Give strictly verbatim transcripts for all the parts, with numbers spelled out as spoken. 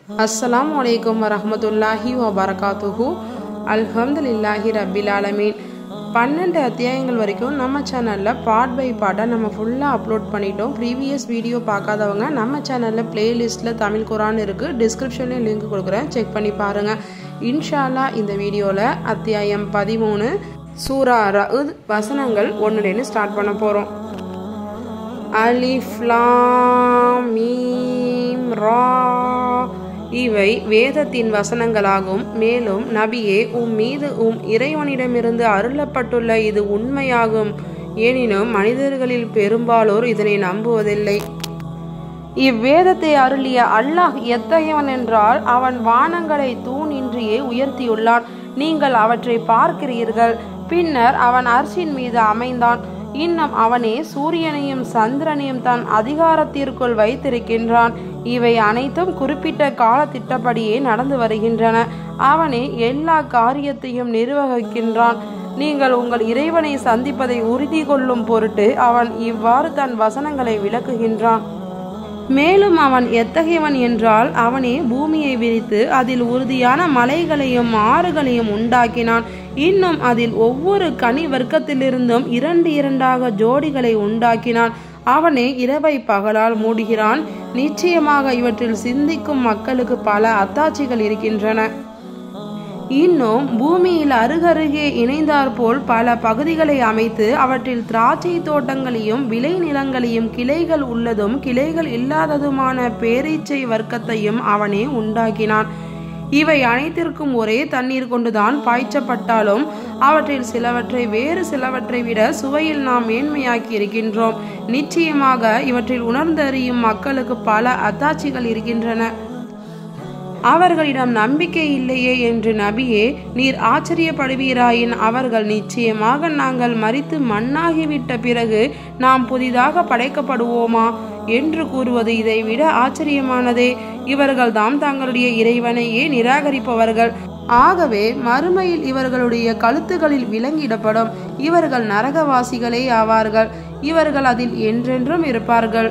அஸ்ஸலாமு அலைக்கும் வரஹ்மத்துல்லாஹி வபரகாத்துஹு. அல்ஹம்துலில்லாஹி ரப்பில் ஆலமீன். பன்னெண்டு அத்தியாயங்கள் வரைக்கும் நம்ம சேனலில் பார்ட் பை பார்ட்டாக நம்ம ஃபுல்லாக அப்லோட் பண்ணிட்டோம். ப்ரீவியஸ் வீடியோ பார்க்காதவங்க நம்ம சேனலில் பிளேலிஸ்ட்டில் தமிழ் குரான் இருக்குது, டிஸ்கிரிப்ஷன்லேயும் லிங்க் கொடுக்குறேன், செக் பண்ணி பாருங்கள். இன்ஷா அல்லாஹ் இந்த வீடியோவில் அத்தியாயம் பதிமூணு சூரா ரஅத் வசனங்கள் ஒன்றுலேருந்து ஸ்டார்ட் பண்ண போகிறோம். அலிஃப் லாம் மீம் ரா இவை வேதத்தின் வசனங்களாகும். மேலும் நபியே, உம் மீது உம் இறைவனிடமிருந்து அருளப்பட்டுள்ள இது உண்மையாகும். எனினும் மனிதர்களில் பெரும்பாலோர் இதனை நம்புவதில்லை. இவ்வேதத்தை அருளிய அல்லாஹ் எத்தகையவன் என்றால், அவன் வானங்களை தூணின்றியே உயர்த்தியுள்ளான். நீங்கள் அவற்றை பார்க்கிறீர்கள். பின்னர் அவன் அர்ஷின் மீது அமைந்தான். இன்னும் அவனே சூரியனையும் சந்திரனையும் தன் அதிகாரத்திற்குள் வைத்திருக்கின்றான். இவை அனைத்தும் குறிப்பிட்ட காலத்திட்டப்படியே நடந்து வருகின்றன. அவனே எல்லா காரியத்தையும் நிர்வகிக்கின்றான். நீங்கள் உங்கள் இறைவனை சந்திப்பதை உறுதி கொள்ளும் பொருட்டு அவன் இவ்வாறு தன் வசனங்களை விளக்குகின்றான். மேலும் அவன் எத்தகையவன் என்றால், அவனே பூமியை விரித்து அதில் உறுதியான மலைகளையும் ஆறுகளையும் உண்டாக்கினான். இன்னும் அதில் ஒவ்வொரு கனி வர்க்கத்திலிருந்தும் இரண்டு இரண்டாக ஜோடிகளை உண்டாக்கினான். அவனே இரவை பகலால் மூடுகிறான். நிச்சயமாக இவற்றில் சிந்திக்கும் மக்களுக்கு பல அத்தாட்சிகள் இருக்கின்றன. இன்னும் பூமியில் அருகருகே இணைந்தாற்போல் பல பகுதிகளை அமைத்து அவற்றில் திராட்சை தோட்டங்களையும் விளை நிலங்களையும் கிளைகள் உள்ளதும் கிளைகள் இல்லாததுமான பேரீச்சை வர்க்கத்தையும் அவனே உண்டாக்கினான். இவை அனைத்திற்கும் ஒரே தண்ணீர் கொண்டுதான் பாய்ச்சப்பட்டாலும் அவற்றில் சிலவற்றை வேறு சிலவற்றை விட சுவையில் நாம் மேன்மையாக்கி இருக்கின்றோம். நிச்சயமாக இவற்றில் உணர்ந்தறியும் மக்களுக்கு பல அத்தாட்சிகள் இருக்கின்றன. அவர்களிடம் நம்பிக்கை இல்லையே என்று நபியே, நீர் ஆச்சரியப்படுவீராயின் அவர்கள், நிச்சயமாக நாங்கள் மரித்து மண்ணாகிவிட்ட பிறகு நாம் புதிதாக படைக்கப்படுவோமா என்று கூறுவது இதைவிட ஆச்சரியமானதே. இவர்கள் தாம் தங்களுடைய இறைவனையே நிராகரிப்பவர்கள். ஆகவே மறுமையில் இவர்களுடைய கழுத்துகளில் விலங்கிடப்படும். இவர்கள் நரகவாசிகளே ஆவார்கள். இவர்கள் அதில் என்றென்றும் இருப்பார்கள்.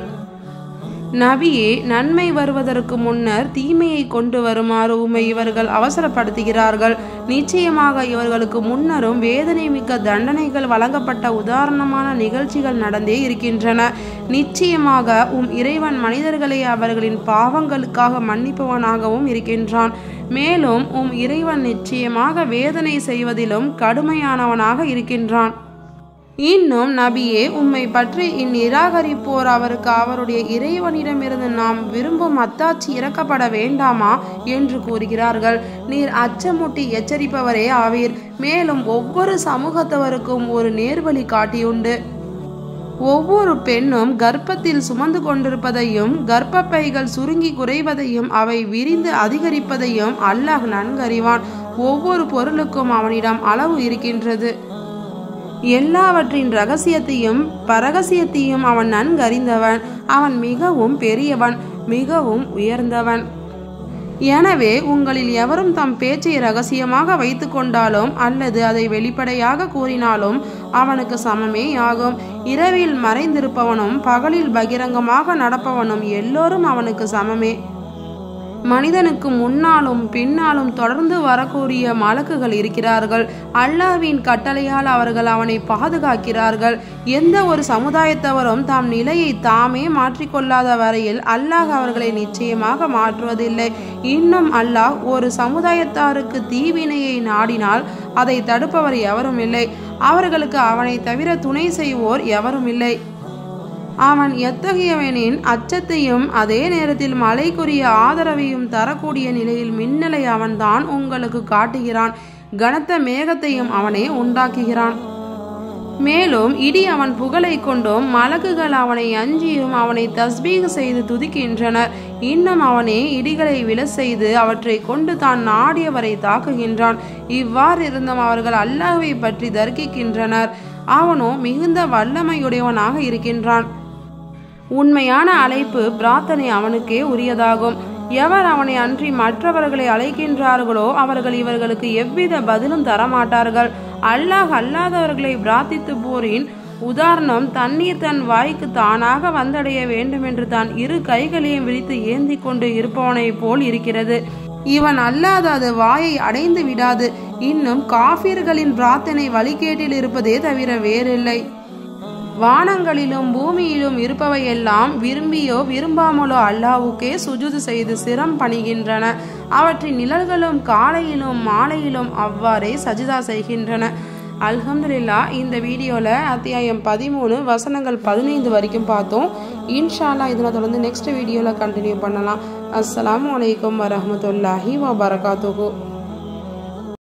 நபியே, நன்மை வருவதற்கு முன்னர் தீமையை கொண்டு வருமாறு உம்மை இவர்கள் அவசரப்படுத்துகிறார்கள். நிச்சயமாக இவர்களுக்கு முன்னரும் வேதனை மிக்க தண்டனைகள் வழங்கப்பட்ட உதாரணமான நிகழ்ச்சிகள் நடந்தே இருக்கின்றன. நிச்சயமாக உம் இறைவன் மனிதர்களை அவர்களின் பாவங்களுக்காக மன்னிப்பவனாகவும் இருக்கின்றான். மேலும் உம் இறைவன் நிச்சயமாக வேதனை செய்வதிலும் கடுமையானவனாக இருக்கின்றான். இன்னும் நபியே, உம்மை பற்றி இந்நிராகரிப்போர் அவருக்கு அவருடைய இறைவனிடமிருந்து நாம் விரும்பும் அத்தாட்சி இறக்கப்பட வேண்டாமா என்று கூறுகிறார்கள். நீர் அச்சமூட்டி எச்சரிப்பவரே ஆவீர். மேலும் ஒவ்வொரு சமூகத்தவருக்கும் ஒரு நேர்வழி காட்டியுண்டு. ஒவ்வொரு பெண்ணும் கர்ப்பத்தில் சுமந்து கொண்டிருப்பதையும் கர்ப்பப்பைகள் சுருங்கி குறைவதையும் அவை விரிந்து அதிகரிப்பதையும் அல்லாஹ் நன்கறிவான். ஒவ்வொரு பொருளுக்கும் அவனிடம் அளவு இருக்கின்றது. எல்லாவற்றின் இரகசியத்தையும் பரகசியத்தையும் அவன் நன்கறிந்தவன். அவன் மிகவும் பெரியவன், மிகவும் உயர்ந்தவன். எனவே உங்களில் எவரும் தம் பேச்சை இரகசியமாக வைத்து கொண்டாலும் அல்லது அதை வெளிப்படையாக கூறினாலும் அவனுக்கு சமமே ஆகும். இரவில் மறைந்திருப்பவனும் பகலில் பகிரங்கமாக நடப்பவனும் எல்லோரும் அவனுக்கு சமமே. மனிதனுக்கு முன்னாலும் பின்னாலும் தொடர்ந்து வரக்கூடிய மலக்குகள் இருக்கிறார்கள். அல்லாஹ்வின் கட்டளையால் அவர்கள் அவனை பாதுகாக்கிறார்கள். எந்த ஒரு சமுதாயத்தவரும் தாம் நிலையை தாமே மாற்றிக்கொள்ளாத வரையில் அல்லாஹ் அவர்களை நிச்சயமாக மாற்றுவதில்லை. இன்னும் அல்லாஹ் ஒரு சமுதாயத்தாருக்கு தீவினையை நாடினால் அதை தடுப்பவர் எவரும் இல்லை. அவர்களுக்கு அவனை தவிர துணை செய்வோர் எவரும் இல்லை. அவன் எத்தகையவனின் அச்சத்தையும் அதே நேரத்தில் மலைக்குரிய ஆதரவையும் தரக்கூடிய நிலையில் மின்னலை அவன் தான் உங்களுக்கு காட்டுகிறான். கனத்த மேகத்தையும் அவனே உண்டாக்குகிறான். மேலும் இடி அவன் புகழை கொண்டும் மலக்குகள் அவனை அஞ்சியும் அவனை தஸ்பீக செய்து துதிக்கின்றனர். இன்னும் அவனே இடிகளை விழ செய்து அவற்றை கொண்டு தான் நாடியவரை தாக்குகின்றான். இவ்வாறு இருந்தும் அவர்கள் அல்லாஹ்வை பற்றி தர்க்கிக்கின்றனர். அவனோ மிகுந்த வல்லமையுடையவனாக இருக்கின்றான். உண்மையான அழைப்பு பிரார்த்தனை அவனுக்கே உரியதாகும். எவர் அவனை அன்றி மற்றவர்களை அழைக்கின்றார்களோ அவர்கள் இவர்களுக்கு எவ்வித பதிலும் தரமாட்டார்கள். அல்லாஹ் அல்லாதவர்களை பிரார்த்தித்து போரின் உதாரணம், தண்ணீர் தன் வாய்க்கு தானாக வந்தடைய வேண்டும் என்று தான் இரு கைகளையும் விரித்து ஏந்தி கொண்டு இருப்பவனை போல் இருக்கிறது. இவன் அல்லாத அது வாயை அடைந்து விடாது. இன்னும் காஃபிர்களின் பிரார்த்தனை வழிகேட்டில் இருப்பதே தவிர வேறில்லை. வானங்களிலும் பூமியிலும் இருப்பவையெல்லாம் விரும்பியோ விரும்பாமலோ அல்லாஹ்வுக்கே சுஜூது செய்து சிரம் பணிகின்றன. அவற்றின் நிழல்களும் காலையிலும் மாலையிலும் அவ்வாறே சஜிதா செய்கின்றன. அல்ஹம்துலில்லாஹ். இந்த வீடியோவில் அத்தியாயம் பதிமூணு வசனங்கள் பதினைந்து வரைக்கும் பார்த்தோம். இன்ஷா அல்லாஹ் இதில் தொடர்ந்து நெக்ஸ்ட் வீடியோவில் கண்டினியூ பண்ணலாம். அஸ்ஸலாமு அலைக்கும் வரஹ்மத்துல்லாஹி வபரகாத்துஹு.